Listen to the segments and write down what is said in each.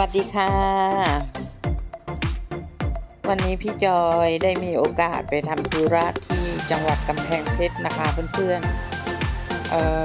วัสดีค่ะวันนี้พี่จอยได้มีโอกาสไปทำธุระที่จังหวัดกำแพงเพชรนะคะเพื่อนๆ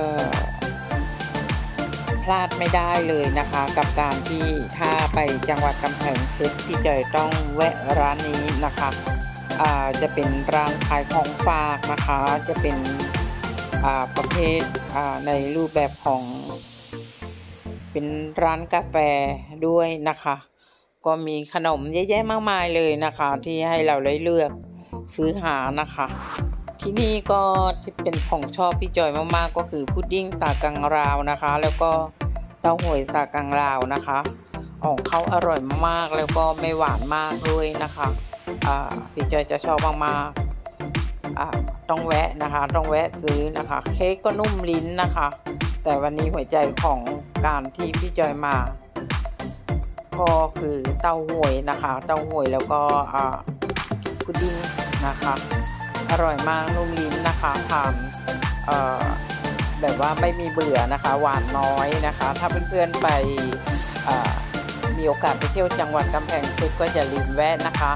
พลาดไม่ได้เลยนะคะกับการที่ถ้าไปจังหวัดกำแพงเพชรพี่จอยต้องแวะร้านนี้นะคะจะเป็นร้านขายของฝากนะคะจะเป็นประเภทในรูปแบบของเป็นร้านกาแฟด้วยนะคะก็มีขนมเยอะแยะมากมายเลยนะคะที่ให้เราได้เลือกซื้อหานะคะที่นี่ก็ที่เป็นของชอบพี่จอยมากๆก็คือพุดดิ้งสากังราวนะคะแล้วก็เต้าหวยสากังราวนะคะของเขาอร่อยมากแล้วก็ไม่หวานมากด้วยนะคะพี่จอยจะชอบมากๆต้องแวะนะคะต้องแวะซื้อนะคะเค้กก็นุ่มลิ้นนะคะแต่วันนี้หัวใจของการที่พี่จอยมาก็คือเต้าหวยนะคะเต้าหวยแล้วก็พุดดิ้งนะคะอร่อยมากนุ่มลิ้นนะคะทานแบบว่าไม่มีเบื่อนะคะหวานน้อยนะคะถ้าเพื่อนๆไปมีโอกาสไปเที่ยวจังหวัดกำแพงเพชรก็อย่าลืมแวะนะคะ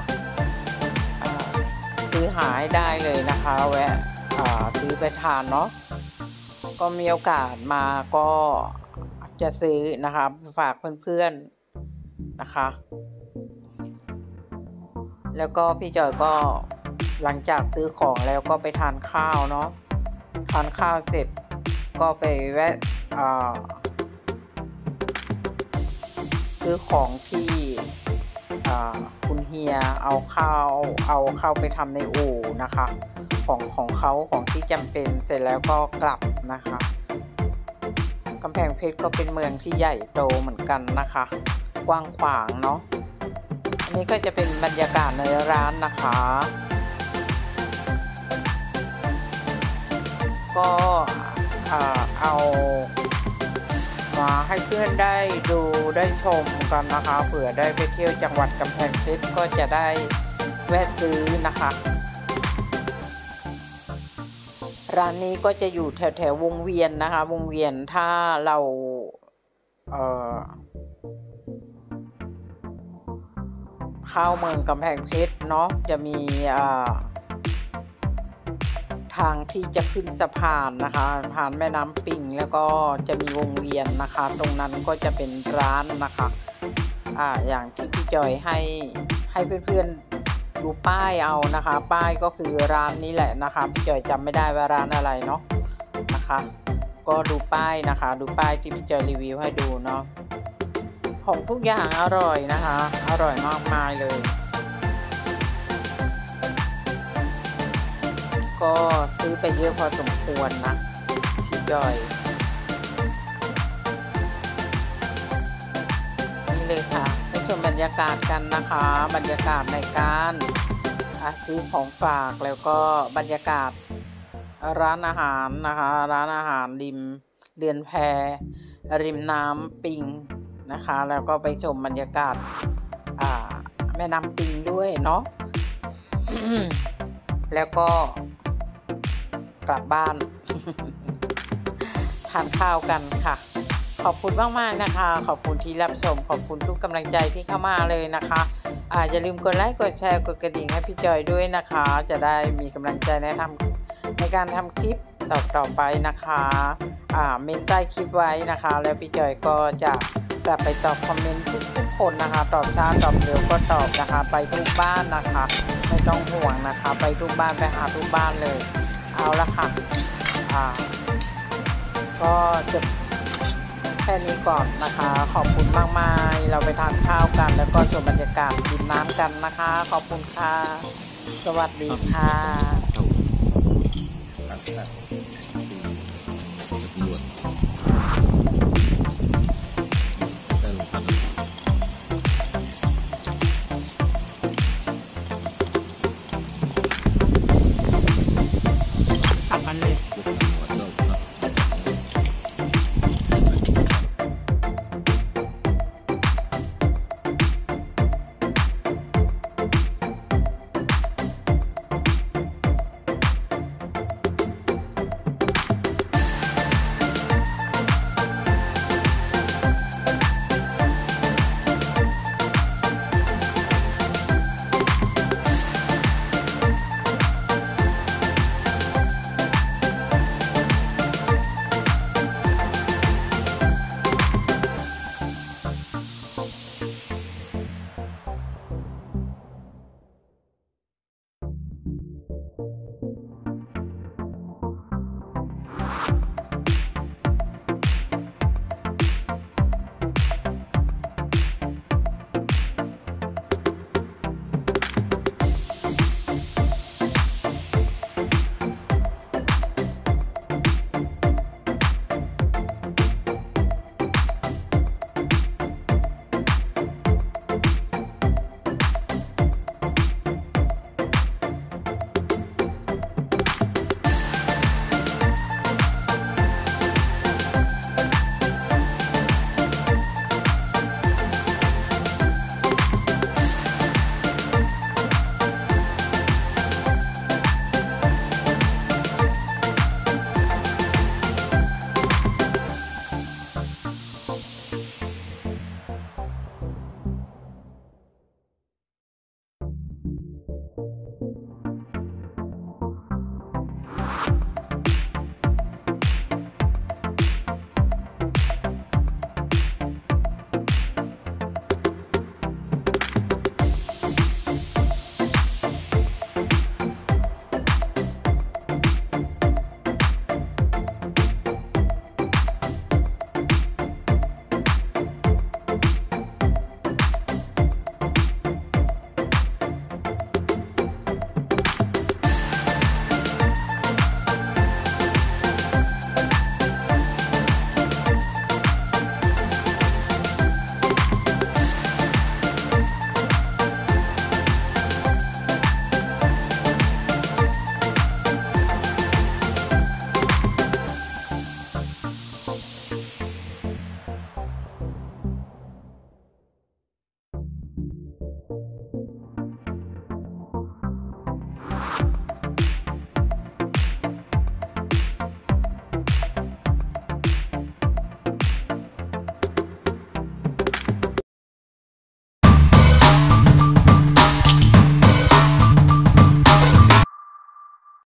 ซื้อหาให้ได้เลยนะคะแวะซื้อไปทานเนาะก็มีโอกาสมาก็จะซื้อนะคะฝากเพื่อนๆนะคะแล้วก็พี่จอยก็หลังจากซื้อของแล้วก็ไปทานข้าวเนาะทานข้าวเสร็จก็ไปแวะซื้อของที่คุณเฮียเอาข้าวไปทำในอู่นะคะของเขาของที่จำเป็นเสร็จแล้วก็กลับนะคะกำแพงเพชรก็เป็นเมืองที่ใหญ่โตเหมือนกันนะคะกว้างขวางเนาะอันนี้ก็จะเป็นบรรยากาศในร้านนะคะก็เอามาให้เพื่อนได้ดูได้ชมกันนะคะเผื่อได้ไปเที่ยวจังหวัดกำแพงเพชรก็จะได้แวะซื้อนะคะร้านนี้ก็จะอยู่แถววงเวียนนะคะวงเวียนถ้าเราเข้าเมืองกำแพงเพชรเนาะจะมีทางที่จะขึ้นสะพานนะคะผ่านแม่น้ำปิงแล้วก็จะมีวงเวียนนะคะตรงนั้นก็จะเป็นร้านนะคะอย่างที่พี่จอยให้เพื่อนๆดูป้ายเอานะคะป้ายก็คือร้านนี้แหละนะคะพี่จอยจำไม่ได้ว่าร้านอะไรเนาะนะคะก็ดูป้ายนะคะดูป้ายที่พี่จอยรีวิวให้ดูเนาะของทุกอย่างอร่อยนะคะอร่อยมากมายเลยก็ซื้อไปเยอะพอสมควรนะพี่จอยนี่เลยค่ะไปชมบรรยากาศกันนะคะบรรยากาศในการซื้อของฝากแล้วก็บรรยากาศร้านอาหารนะคะร้านอาหารริมเรือนแพริมน้ำปิงนะคะแล้วก็ไปชมบรรยากาศแม่น้ำปิงด้วยเนาะ แล้วก็กลับบ้าน ทานข้าวกันค่ะขอบคุณมากๆนะคะขอบคุณที่รับชมขอบคุณทุกกำลังใจที่เข้ามาเลยนะคะอย่าลืมกดไลค์กดแชร์กดกระดิ่งให้พี่จอยด้วยนะคะจะได้มีกำลังใจในการทำคลิปต่อไปนะคะเมนใต้คลิปไว้นะคะแล้วพี่จอยก็จะกลับไปตอบคอมเมนต์ทุกคนนะคะตอบช้าตอบเร็วก็ตอบนะคะไปทุกบ้านนะคะไม่ต้องห่วงนะคะไปทุกบ้านไปหาทุกบ้านเลยเอาละค่ะก็จบแค่นี้ก่อนนะคะขอบคุณมากๆเราไปทานข้าวกันแล้วก็ชมบรรยากาศกินน้ำกันนะคะขอบคุณค่ะสวัสดีค่ะ